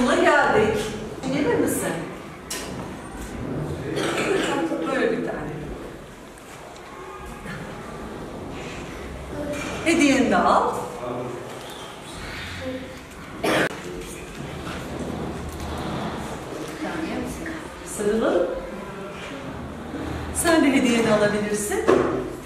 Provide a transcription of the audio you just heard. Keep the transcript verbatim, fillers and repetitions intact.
sonuna geldik. Gelir misin? Böyle bir tane. Hediyeni de al. Sarılın. Sen de hediyeni alabilirsin.